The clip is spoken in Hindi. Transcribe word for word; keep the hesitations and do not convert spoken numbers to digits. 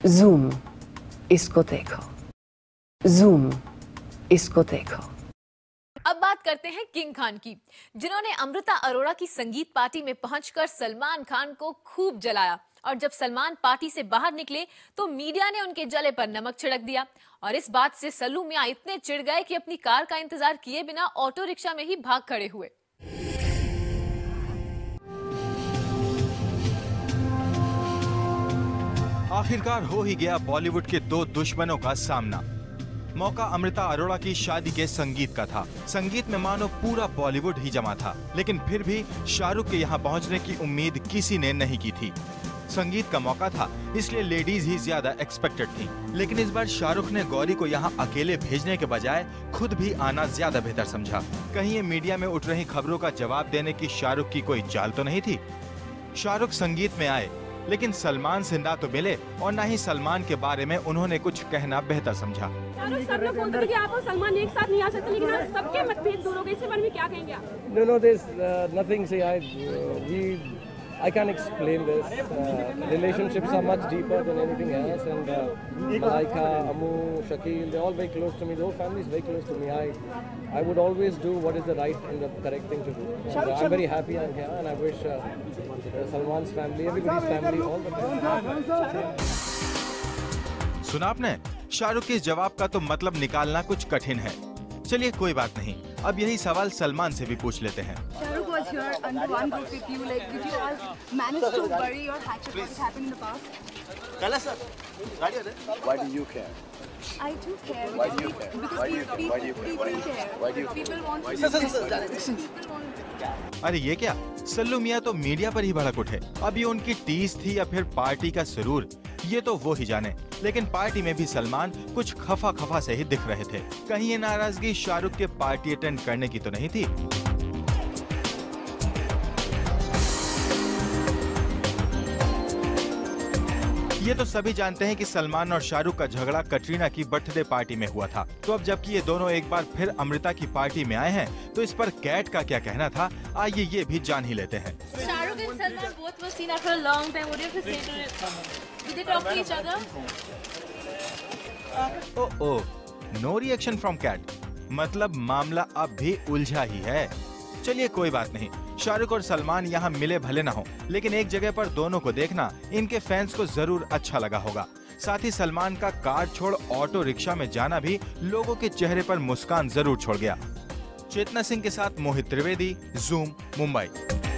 जूम, इसको देखो। जूम, इसको देखो। अब बात करते हैं किंग खान की, जिन्होंने अमृता अरोड़ा की संगीत पार्टी में पहुंचकर सलमान खान को खूब जलाया। और जब सलमान पार्टी से बाहर निकले तो मीडिया ने उनके जले पर नमक छिड़क दिया। और इस बात से सल्लू मियां इतने चिढ़ गए कि अपनी कार का इंतजार किए बिना ऑटो रिक्शा में ही भाग खड़े हुए। आखिरकार हो ही गया बॉलीवुड के दो दुश्मनों का सामना। मौका अमृता अरोड़ा की शादी के संगीत का था। संगीत में मानो पूरा बॉलीवुड ही जमा था, लेकिन फिर भी शाहरुख के यहाँ पहुँचने की उम्मीद किसी ने नहीं की थी। संगीत का मौका था, इसलिए लेडीज ही ज्यादा एक्सपेक्टेड थी। लेकिन इस बार शाहरुख ने गौरी को यहाँ अकेले भेजने के बजाय खुद भी आना ज्यादा बेहतर समझा। कहीं ये मीडिया में उठ रही खबरों का जवाब देने की शाहरुख की कोई चाल तो नहीं थी। शाहरुख संगीत में आए, लेकिन सलमान से ना तो मिले और ना ही सलमान के बारे में उन्होंने कुछ कहना बेहतर समझा। सब लोग बोलते हैं कि आप और सलमान एक साथ नहीं आ सकते, लेकिन आप सबके मतभेद दूर हो गए। इसके बारे में क्या कहेंगे आप? No, no, there's uh, nothing. See, I, uh, we, I can't explain this. Uh, relationships are much deeper than anything else, and uh, Malaika, Amu, Shakil, they're all very close to me. The whole family is very close to me. I, I would always do what is the right and the correct thing to do. And, uh, I'm very happy I'm here, and I wish uh, uh, Salman's family, everybody's family, all the best. सुना आपने? शाहरुख के इस जवाब का तो मतलब निकालना कुछ कठिन है। चलिए कोई बात नहीं, अब यही सवाल सलमान से भी पूछ लेते हैं। Shahrukh was here under one roof with you. Like, did you all manage to bury or hatch up what happened in the past? Why do you care? I do care. Why do you care? Because Why do you people, care? Why do you people care? care. Why do you People care? want to Listen, know. listen, darling, listen. People want. अरे ये क्या, सल्लू मियां तो मीडिया पर ही भड़क उठे। अब ये उनकी टीज थी या फिर पार्टी का सुरूर, ये तो वो ही जाने। लेकिन पार्टी में भी सलमान कुछ खफा खफा से ही दिख रहे थे। कहीं ये नाराजगी शाहरुख के पार्टी अटेंड करने की तो नहीं थी? ये तो सभी जानते हैं कि सलमान और शाहरुख का झगड़ा कटरीना की बर्थडे पार्टी में हुआ था। तो अब जबकि ये दोनों एक बार फिर अमृता की पार्टी में आए हैं, तो इस पर कैट का क्या कहना था, आइए ये भी जान ही लेते हैं। Shahrukh and Salman both were seen after a long time. What do you have to say to it? Did they talk to each other? Oh oh, no reaction from Kat. मतलब मामला अब भी उलझा ही है। चलिए कोई बात नहीं, शाहरुख और सलमान यहाँ मिले भले ना हो, लेकिन एक जगह पर दोनों को देखना इनके फैंस को जरूर अच्छा लगा होगा। साथ ही सलमान का कार छोड़ ऑटो रिक्शा में जाना भी लोगों के चेहरे पर मुस्कान जरूर छोड़ गया। चेतना सिंह के साथ मोहित त्रिवेदी, जूम, मुंबई।